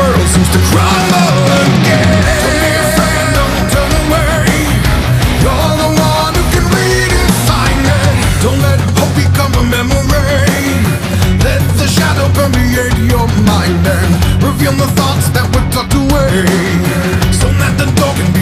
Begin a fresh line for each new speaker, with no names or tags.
world seems to crumble again. Don't be afraid, don't turn away. You're the one who can redefine it. Don't let hope become a memory. Let the shadow permeate your mind and reveal the thoughts that were tucked away, so that the door can